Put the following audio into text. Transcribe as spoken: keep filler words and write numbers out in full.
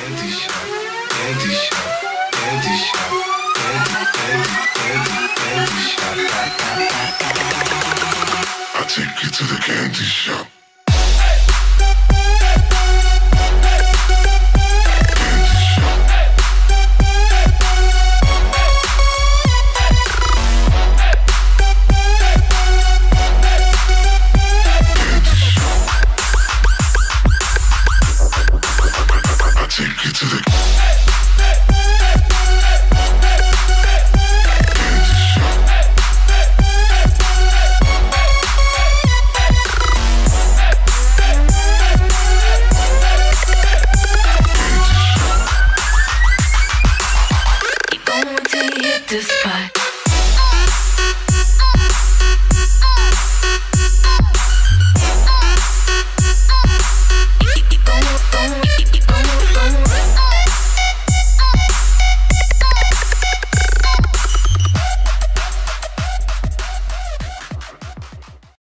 candy shop, candy shop, candy shop, candy, candy, candy, candy shop. I take you to the candy shop.